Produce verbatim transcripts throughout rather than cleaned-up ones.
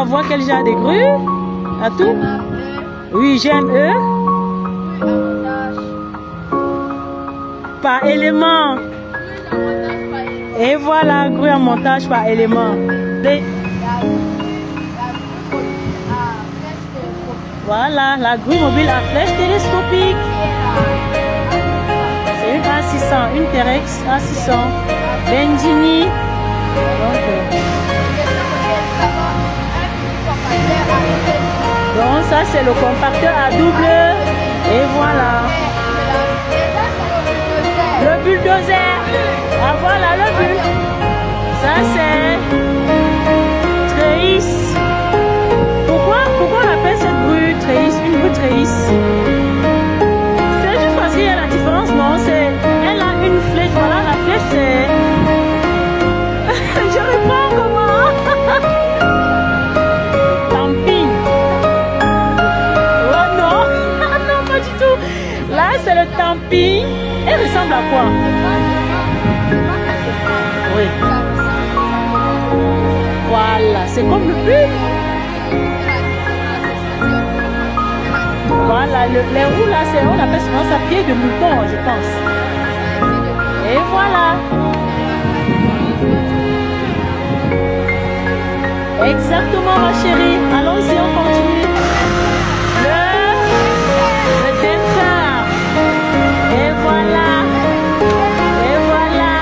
va voir quel genre de grue. À tout. Oui, j'ai un E. Par élément. Et voilà, grue à montage par élément. Les... Voilà, la grue mobile à flèche télescopique. C'est une A six cents, une Terex A six cents. Bendini. Donc, euh... Donc ça c'est le compacteur à double. Et voilà. Le bulldozer. Ah voilà le bull. Ça c'est Trace. Pourquoi, pourquoi on appelle cette grue Trace, une grue Trace? C'est juste parce qu'il y a la différence, non? C'est, elle a une flèche, voilà la flèche c'est... Je réponds comment? Tamping. Oh non, non pas du tout. Là c'est le tamping. Elle ressemble à quoi? Oui. Voilà, c'est comme le bulle. Voilà, le, les roues là, c'est, on appelle souvent ça pied de mouton, je pense. Et voilà. Exactement ma chérie. Allons-y, on continue. Le, le dempteur. Et voilà. Et voilà.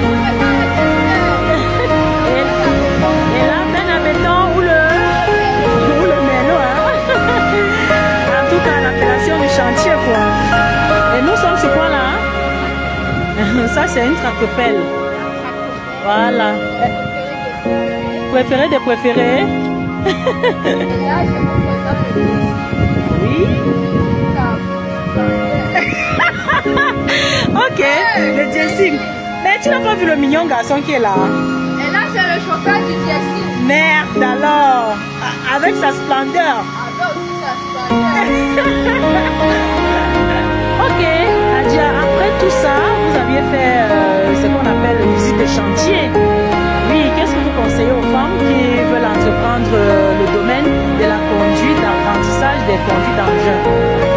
Et, et là, ben à béton ou le, ou le mélo, hein. En tout cas, l'appellation du chantier, quoi. Et nous sommes sur quoi là, hein? Ça, c'est une tractopelle. Voilà. Préféré des préférés. Oui. Ok, le Jessim. Mais tu n'as pas vu le mignon garçon qui est là? Et là, c'est le chauffeur du Jessim. Merde alors. Avec sa splendeur. Avec aussi sa splendeur. Ok, Nadia, après tout ça, vous aviez fait euh, ce qu'on appelle une visite de chantier. Oui, qu'est-ce que vous conseillez aux femmes qui veulent entreprendre euh, le domaine de la conduite, d'apprentissage des conduites d'engin?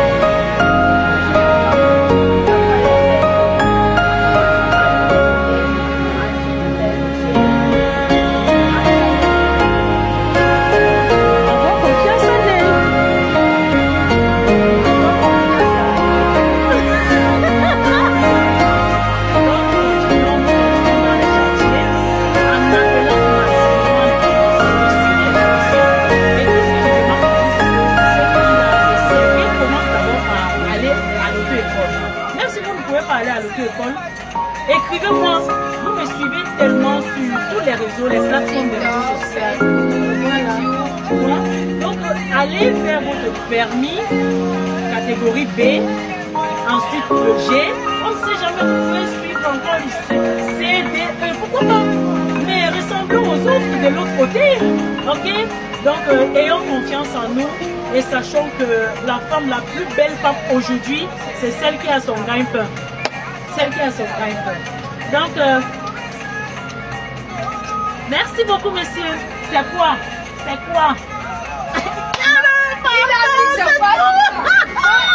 Écrivez-moi, vous me suivez tellement sur tous les réseaux, les plateformes de réseaux sociaux. Voilà. Donc, allez faire votre permis, catégorie B, ensuite le G. On ne sait jamais, vous pouvez suivre encore le C, D, E, pourquoi pas? Mais ressemblons aux autres de l'autre côté. Ok? Donc, euh, ayons confiance en nous et sachons que la femme, la plus belle femme aujourd'hui, c'est celle qui a son gagne-pain. Celle qui a son gagne-pain. Donc, euh, merci beaucoup, monsieur. C'est quoi? C'est quoi? Il a dit c'est quoi?